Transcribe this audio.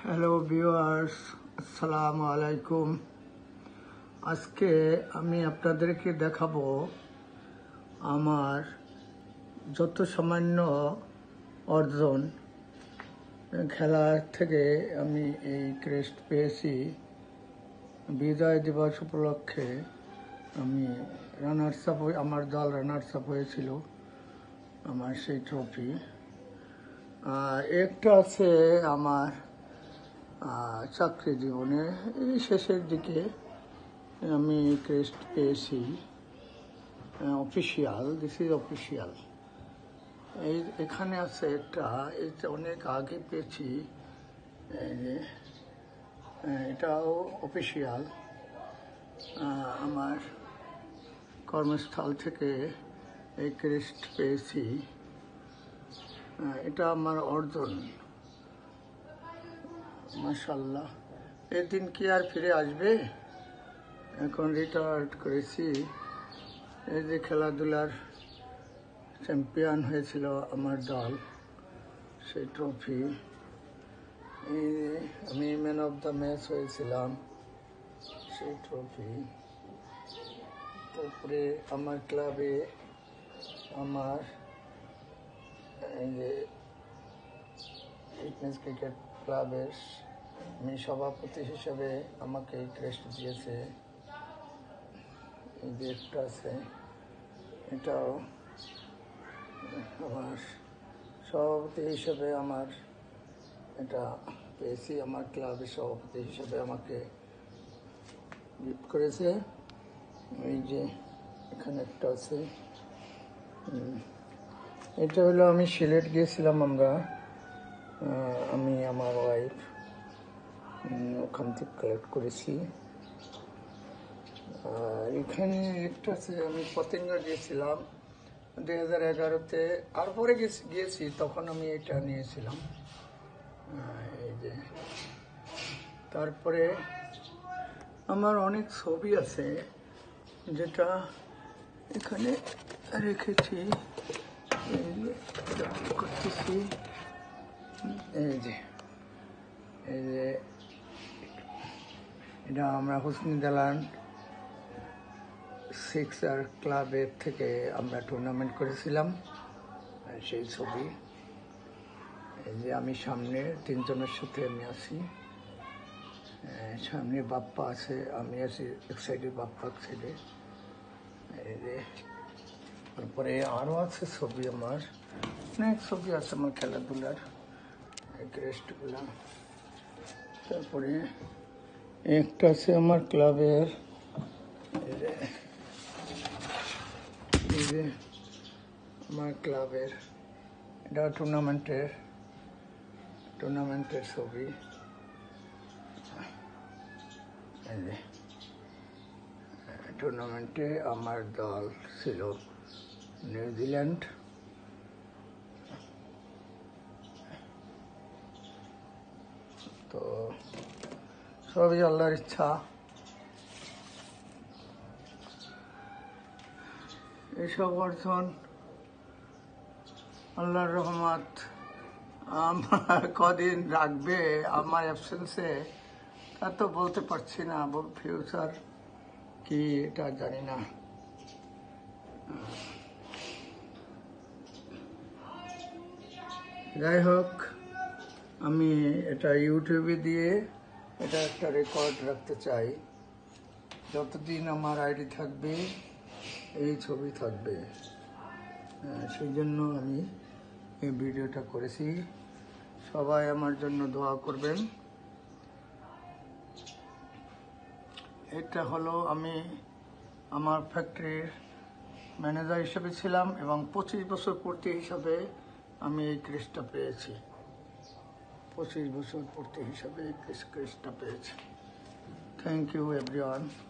Hello viewers, আসসালামু আলাইকুম। আজকে আমি আপনাদেরকে দেখাবো আমার যত সামান্য অর্জন খেলা থেকে আমি এই ক্রেস্ট পেয়েছি। বিজয় দিবস উপলক্ষে আমি রানার্স আপ, আমার দল রানার্স আপ হয়েছিল, আমার সেই ট্রফি। একটা আছে আমার চাকরি জীবনে এই শেষের দিকে আমি ক্রেস্ট পেয়েছি, অফিসিয়াল, দিস ইজ অফিসিয়াল। এখানে আছে একটা, এটা অনেক আগে পেয়েছি, এটাও অফিসিয়াল। আমার কর্মস্থল থেকে এই ক্রেস্ট পেয়েছি। এটা আমার অর্জন, মাশাআল্লাহ। এই দিন কি আর ফিরে আসবে? এখন রিটায়ার্ড করেছি। এই যে খেলাধুলার চ্যাম্পিয়ন হয়েছিল আমার দল, সেই ট্রফি। এই আমি ম্যান অফ দ্য ম্যাচ হয়েছিলাম, সেই ট্রফি। তারপরে আমার ক্লাবে, আমার এই যে ফিটনেস ক্রিকেট ক্লাবের আমি সভাপতি হিসেবে আমাকে এই ক্রেস্ট দিয়েছে। এই যে একটা আছে, এটাও আমার সভাপতি হিসেবে আমার এটা পেয়েছি। আমার ক্লাবের সভাপতি হিসেবে আমাকে গিফট করেছে। এই যে এখানে একটা আছে, এটা হলো আমি সিলেট গিয়েছিলাম, আমি আমার ওয়াইফ ওখান থেকে কালেক্ট করেছি। আর এখানে একটা আছে, আমি পতেঙ্গা গিয়েছিলাম 2011-তে, তারপরে গিয়েছি তখন আমি এটা নিয়েছিলাম। এই যে তারপরে আমার অনেক ছবি আছে যেটা এখানে রেখেছি, করতেছি। এই যে এটা আমরা হুসনি দালান সিক্সার ক্লাবের থেকে আমরা টুর্নামেন্ট করেছিলাম, সেই ছবি। এই যে আমি সামনে 3 জনের সাথে আমি আছি, সামনে বাপ্পা আছে, আমি আছি এক সাইডে, বাপ্পা এক সাইডে। এই যে তারপরে আরও আছে ছবি, আমার অনেক ছবি আছে আমার খেলাধুলার, ক্রেস্টগুলা। তারপরে একটা আছে আমার ক্লাবের, এই যে আমার ক্লাবের, এটা টুর্নামেন্টের ছবি। এই যে টুর্নামেন্টে আমার দল ছিল নিউজিল্যান্ড। তো সবই আল্লাহর ইচ্ছা। এসব অর্জন আল্লাহর রহমত আমার কদিন রাখবে আমার অ্যাবসেন্সে তা তো বলতে পারছি না, ফিউচার কি এটা জানি না। যাই হোক, আমি এটা ইউটিউবে দিয়ে এটা একটা রেকর্ড রাখতে চাই। যতদিন আমার আইডি থাকবে এই ছবি থাকবে, সেই জন্য আমি এই ভিডিওটা করেছি। সবাই আমার জন্য দোয়া করবেন। এটা হলো আমি আমার ফ্যাক্টরির ম্যানেজার হিসেবে ছিলাম এবং 25 বছর পূর্তি হিসাবে আমি এই ক্রেস্টটা পেয়েছি। 25 বছর পূর্তি হিসাবে এই ক্রেস্টটা পেয়েছি। Thank you everyone.